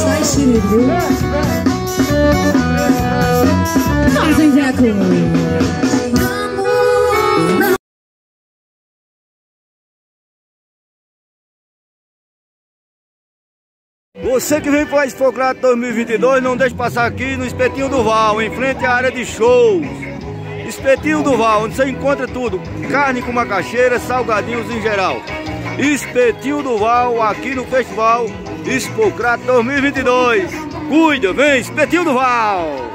Sai, xerife. Fazem Jeco. Você que vem para o Expocrate 2022, não deixe passar aqui no Espetinho do Val, em frente à área de shows. Espetinho do Val, onde você encontra tudo, carne com macaxeira, salgadinhos em geral. Espetinho do Val, aqui no Festival Expocrate 2022. Cuida, vem, Espetinho do Val!